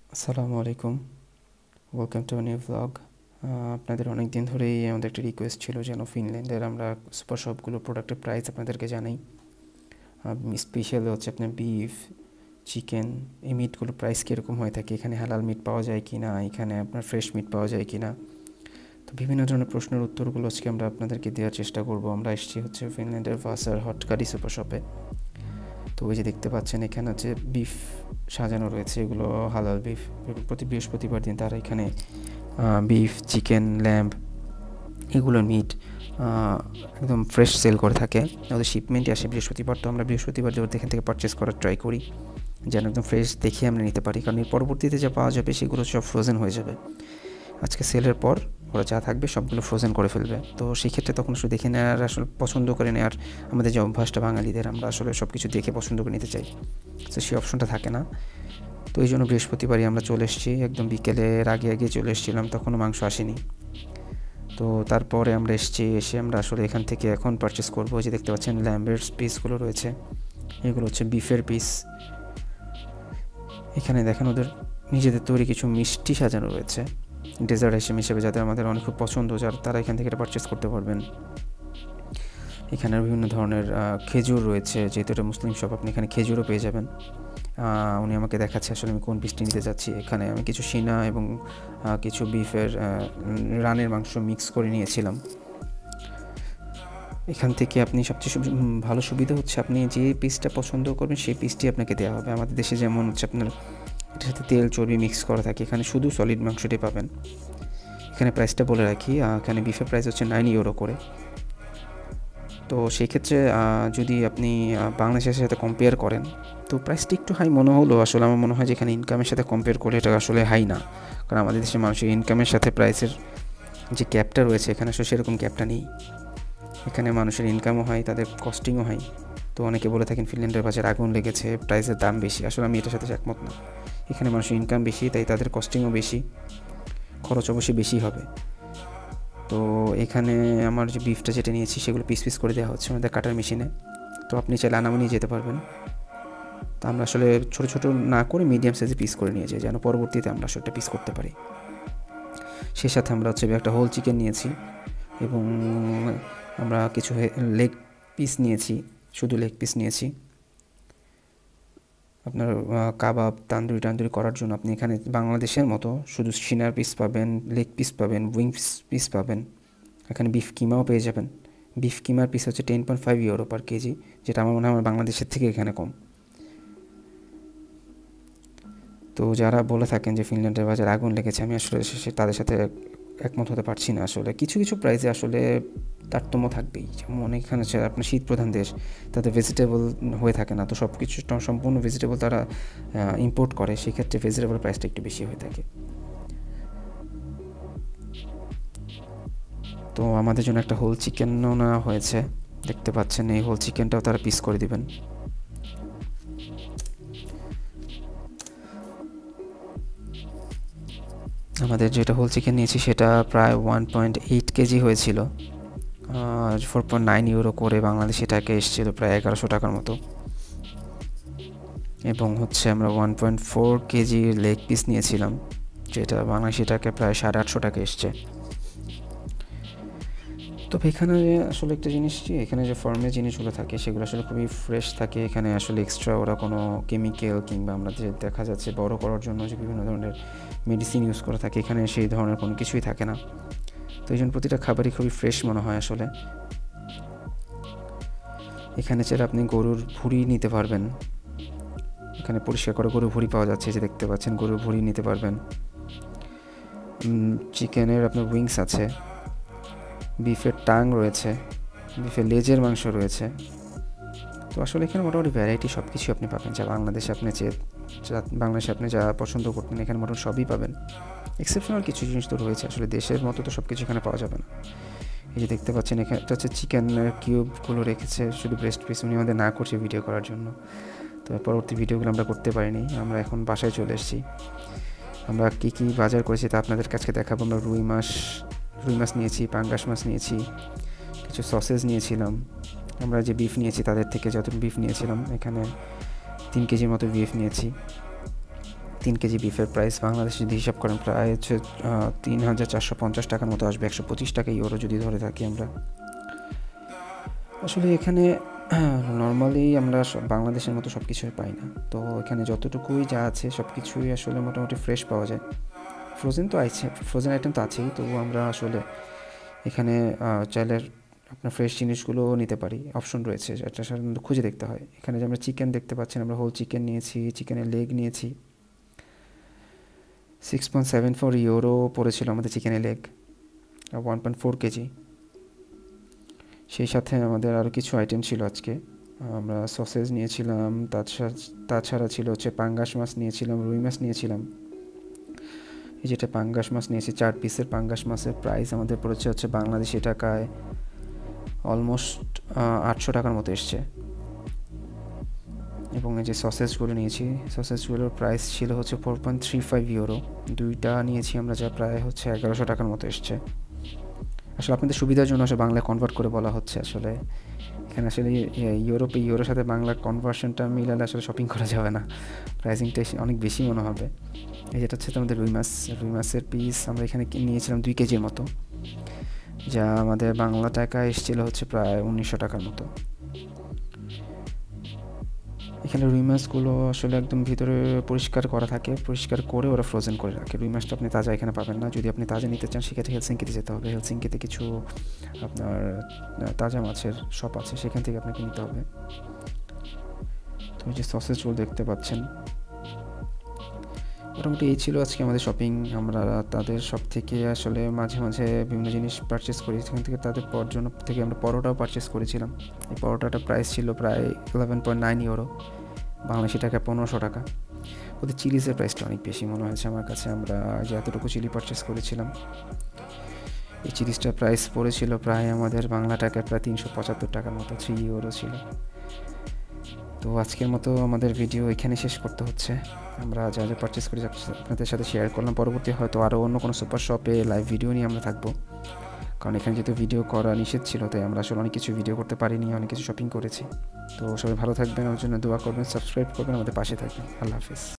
আসসালামু আলাইকুম, welcome to new vlog. আপনাদের অনেক দিন ধরেই আমাদের একটা রিকোয়েস্ট ছিল যেন ফিনল্যান্ডের আমরা সুপার শপগুলো প্রোডাক্টের প্রাইস আপনাদেরকে জানাই। স্পেশাল হচ্ছে আপনার বিফ, চিকেন, এই মিটগুলোর প্রাইস কীরকম হয়ে থাকে, এখানে হালাল মিট পাওয়া যায় কি না, এখানে আপনার ফ্রেশ মিট পাওয়া যায় কি না। তো বিভিন্ন ধরনের প্রশ্নের উত্তরগুলো আজকে আমরা আপনাদেরকে দেওয়ার চেষ্টা করব। আমরা এসেছি হচ্ছে ফিনল্যান্ডের ভাসার হটকারি সুপার শপে। তো ওই যে দেখতে পাচ্ছেন এখানে হচ্ছে বিফ সাজানো রয়েছে, এগুলো হালাল বিফ। প্রতি বৃহস্পতিবার দিন তারা এখানে বিফ, চিকেন, ল্যাম্ব এগুলোর মিট একদম ফ্রেশ সেল করে থাকে। ওদের শিপমেন্টই আসে বৃহস্পতিবার, তো আমরা বৃহস্পতিবার যে এখান থেকে পারচেস করার ট্রাই করি যেন একদম ফ্রেশ দেখে আমরা নিতে পারি, কারণ এর পরবর্তীতে যা পাওয়া যাবে সেগুলো সব ফ্রোজেন হয়ে যাবে। আজকে সেলের পর ওরা যা থাকবে সবগুলো ফ্রোজেন করে ফেলবে, তো সেই ক্ষেত্রে তখন শুধু দেখে নেওয়ার আসলে পছন্দ করে নেওয়ার আমাদের যে অভ্যাসটা বাঙালিদের, আমরা আসলে সব কিছু দেখে পছন্দ করে নিতে চাই, তো সেই অপশনটা থাকে না। তো এই জন্য বৃহস্পতিবারই আমরা চলে এসেছি, একদম বিকেলের আগে চলে এসেছিলাম, তখনও মাংস আসেনি। তো তারপরে আমরা এসে আমরা আসলে এখান থেকে এখন পারচেস করবো। যে দেখতে পাচ্ছেন ল্যাম্বের পিসগুলো রয়েছে, এগুলো হচ্ছে বিফের পিস। এখানে দেখেন ওদের নিজেদের তৈরি কিছু মিষ্টি সাজানো রয়েছে ডেজার্ট আইটেম হিসেবে, যাদের আমাদের অনেক খুব পছন্দ, তারা এখান থেকে এটা পারচেস করতে পারবেন। এখানে বিভিন্ন ধরনের খেজুর রয়েছে, যেহেতু এটা মুসলিম শপ, আপনি এখানে খেজুরও পেয়ে যাবেন। উনি আমাকে দেখাচ্ছে আসলে আমি কোন পিসটি নিতে যাচ্ছি। এখানে আমি কিছু সিনা এবং কিছু বিফের রানের মাংস মিক্স করে নিয়েছিলাম। এখান থেকে আপনি সবচেয়ে ভালো সুবিধা হচ্ছে আপনি যে পিসটা পছন্দ করবেন সেই পিসটি আপনাকে দেওয়া হবে। আমাদের দেশে যেমন হচ্ছে আপনার এটার সাথে তেল চর্বি মিক্স করা থাকে, এখানে শুধু সলিড মাংসটাই পাবেন। এখানে প্রাইসটা বলে রাখি, এখানে বিফের প্রাইস হচ্ছে 9 ইউরো করে। তো সেই ক্ষেত্রে যদি আপনি বাংলাদেশের সাথে কম্পেয়ার করেন তো প্রাইসটা একটু হাই মনে হলো। আসলে আমার মনে হয় যে এখানে ইনকামের সাথে কম্পেয়ার করলে এটা আসলে হাই না, কারণ আমাদের দেশের মানুষের ইনকামের সাথে প্রাইসের যে ক্যাপটা রয়েছে এখানে আসলে সেরকম ক্যাপটা নেই। এখানে মানুষের ইনকামও হয়, তাদের কস্টিংও হয়। তো অনেকে বলে থাকেন ফিনল্যান্ডের বাজারে আগুন লেগেছে, প্রাইসের দাম বেশি। আসলে আমি এটার সাথে একমত না। এখানে মানুষের ইনকাম বেশি, তাই তাদের কস্টিংও বেশি, খরচ অবশ্যই বেশি হবে। তো এখানে আমার যে বিফটা যেটা নিয়েছি সেগুলো পিস করে দেওয়া হচ্ছে আমাদের কাটার মেশিনে। তো আপনি চাইলে আনামও নিয়ে যেতে পারবেন। তো আমরা আসলে ছোটো না করে মিডিয়াম সাইজে পিস করে নিয়ে যাই, যেন পরবর্তীতে আমরা আসলে পিস করতে পারি। সেই সাথে আমরা হচ্ছে একটা হোল চিকেন নিয়েছি এবং আমরা কিছু লেগ পিস নিয়েছি, শুধু লেগ পিস নিয়েছি। আপনার কাবাব তান্দুরি করার জন্য আপনি এখানে বাংলাদেশের মতো শুধু সিনার পিস পাবেন, লেগ পিস পাবেন, উইংস পিস পাবেন। এখানে বিফ কিমাও পেয়ে যাবেন। বিফ কিমার পিস হচ্ছে 10.5 ইউরো পার কেজি, যেটা আমার মনে হয় আমার বাংলাদেশের থেকে এখানে কম। তো যারা বলে থাকেন যে ফিনল্যান্ডের বাজারে আগুন লেগেছে, আমি আসলে তাদের সাথে একমত হতে পারছি না। আসলে কিছু প্রাইসে আসলে তারতম্য থাকবেই। যেমন এখানে আপনার শীত প্রধান দেশ, তাদের ভেজিটেবল হয়ে থাকে না, তো সব কিছু সম্পূর্ণ ভেজিটেবল তারা ইম্পোর্ট করে, সেক্ষেত্রে ভেজিটেবল প্রাইসটা একটু বেশি হয়ে থাকে। তো আমাদের জন্য একটা হোল চিকেনও নেওয়া হয়েছে, দেখতে পাচ্ছেন এই হোল চিকেনটাও তারা পিস করে দিবেন। আমাদের যেটা হোল চিকেন নিয়েছি সেটা প্রায় 1.8 কেজি হয়েছিল, 4.9 ইউরো করে বাংলাদেশি টাকা এসেছিল প্রায় 1100 টাকার মতো। এবং হচ্ছে আমরা 1.4 কেজি লেগ পিস নিয়েছিলাম, যেটা বাংলাদেশি টাকা প্রায় 850 টাকা এসছে। তবে এখানে আসলে একটা জিনিস, এখানে যে ফার্মের জিনিসগুলো থাকে সেগুলো আসলে খুবই ফ্রেশ থাকে। এখানে আসলে এক্সট্রা ওরা কোনো কেমিক্যাল কিংবা আমরা যে দেখা যাচ্ছে বড় করার জন্য যে বিভিন্ন ধরনের মেডিসিন ইউজ করে থাকে, এখানে সেই ধরনের কোনো কিছুই থাকে না। তো এই জন্য প্রতিটা খাবারই খুবই ফ্রেশ মনে হয় আসলে। এখানে চাইলে আপনি গরুর ভুঁড়ি নিতে পারবেন, এখানে পরিষ্কার করে গরুর ভুঁড়ি পাওয়া যাচ্ছে, যে দেখতে পাচ্ছেন গরুর ভুঁড়ি নিতে পারবেন। চিকেনের আপনার উইংস আছে, বিফের টাং রয়েছে, বিফের লেজের মাংস রয়েছে। তো আসলে এখানে মোটামুটি ভ্যারাইটি সব কিছু আপনি পাবেন, যা বাংলাদেশে আপনি যা পছন্দ করতেন এখানে মোটামুটি সবই পাবেন। এক্সেপশনাল কিছু জিনিস তো রয়েছে, আসলে দেশের মতো তো সব কিছু এখানে পাওয়া যাবে না। এই যে দেখতে পাচ্ছেন এখানে একটা হচ্ছে চিকেনের কিউবগুলো রেখেছে, শুধু ব্রেস্ট পিস উনি আমাদের না করছে ভিডিও করার জন্য। তো পরবর্তী ভিডিওগুলো আমরা করতে পারিনি, আমরা এখন বাসায় চলে এসেছি। আমরা কী বাজার করেছি তা আপনাদের কাছে দেখাবো। আমরা রুই মাছ নিয়েছি, পাঙ্গাস মাছ নিয়েছি, কিছু সসেজ নিয়েছিলাম। আমরা যে বিফ নিয়েছি তাদের থেকে যত বিফ নিয়েছিলাম, এখানে 3 কেজির মতো বিফ নিয়েছি। 3 কেজি বিফের প্রাইস বাংলাদেশে যদি হিসাব করেন প্রায় হচ্ছে 3450 টাকার মতো আসবে, 125 টাকা ইউরো যদি ধরে থাকি আমরা। আসলে এখানে নর্মালি আমরা বাংলাদেশের মতো সব কিছুই পাই না, তো এখানে যতটুকুই যা আছে সব কিছুই আসলে মোটামুটি ফ্রেশ পাওয়া যায়। ফ্রোজেন তো আছে, ফ্রোজেন আইটেম তো আছেই, তবু আমরা আসলে এখানে চাইলে আপনার ফ্রেশ জিনিসগুলো নিতে পারি, অপশন রয়েছে, এটা সাধারণত খুঁজে দেখতে হয়। এখানে যে আমরা চিকেন দেখতে পাচ্ছেন, আমরা হোল চিকেন নিয়েছি, চিকেনের লেগ নিয়েছি, 6.74 ইউরো পড়েছিল আমাদের চিকেনের লেগ, 1.4 কেজি। সেই সাথে আমাদের আরও কিছু আইটেম ছিল আজকে, আমরা সসেজ নিয়েছিলাম, তাছাড়া ছিল হচ্ছে পাঙ্গাস মাছ নিয়েছিলাম, রুই মাছ নিয়েছিলাম। এই যেটা পাঙ্গাস মাছ নিয়েছি, 4 পিসের পাঙ্গাস মাছের প্রাইস আমাদের পড়েছে হচ্ছে বাংলাদেশি টাকায় অলমোস্ট 800 টাকার মতো এসছে। এবং এই যে সসেজগুলো নিয়েছি, সসেজগুলোর প্রাইস ছিল হচ্ছে 4.35 ইউরো, দুইটা নিয়েছি আমরা, যা প্রায় হচ্ছে 1100 টাকার মতো এসছে। আসলে আপনাদের সুবিধার জন্য আসলে বাংলায় কনভার্ট করে বলা হচ্ছে। আসলে এখানে আসলে ইউরোর সাথে বাংলার কনভার্সনটা মিলালে আসলে শপিং করা যাবে না, প্রাইসিংটা অনেক বেশি মনে হবে। এই যেটা হচ্ছে আমাদের রুই মাছের পিস আমরা এখানে নিয়েছিলাম 2 কেজির মতো, যা আমাদের বাংলা টাকা এসেছিলো হচ্ছে প্রায় 1900 টাকার মতো। এখানে রুই মাছগুলো আসলে একদম ভিতরে পরিষ্কার করা থাকে, পরিষ্কার করে ওরা ফ্রোজেন করে রাখে। রুই মাছটা আপনি তাজা এখানে পাবেন না, যদি আপনি তাজা নিতে চান সেক্ষেত্রে হেলসিঙ্কিতে যেতে হবে। হেলসিঙ্কিতে কিছু আপনার তাজা মাছের শপ আছে, সেখান থেকে আপনাকে নিতে হবে। তো এই যে সসেজগুলো দেখতে পাচ্ছেন, মোটামুটি এই ছিল আজকে আমাদের শপিং। আমরা তাদের শপ থেকে আসলে মাঝে মাঝে বিভিন্ন জিনিস পারচেস করি, সেখান থেকে তাদের জন্য থেকে আমরা পরোটাও পারচেস করেছিলাম। এই পরোটাটার প্রাইস ছিল প্রায় 11.9 ইউরো, বাংলাদেশি টাকা 1500 টাকা। ওদের চিলিসের প্রাইসটা অনেক বেশি মনে হয়েছে আমার কাছে, আমরা যে এতটুকু চিলি পারচেস করেছিলাম, এই চিলিসটার প্রাইস পড়েছিল প্রায় আমাদের বাংলা টাকায় প্রায় 375 টাকার মতো, 3 ইউরো ছিল। তো আজকের মতো আমাদের ভিডিও এখানে শেষ করতে হচ্ছে। আমরা যা যা পারচেস করি আপনাদের সাথে শেয়ার করলাম, পরবর্তী হয়তো আরও অন্য কোনো সুপার শপে লাইভ ভিডিও নিয়ে আমরা থাকবো, কারণ এখানে যেহেতু ভিডিও করা নিষেধ ছিল, তাই আমরা আসলে অনেক কিছু ভিডিও করতে পারিনি, অনেক কিছু শপিং করেছি। তো সবাই ভালো থাকবেন, আমার জন্য দোয়া করবেন, সাবস্ক্রাইব করবেন, আমাদের পাশে থাকবেন। আল্লাহ হাফিজ।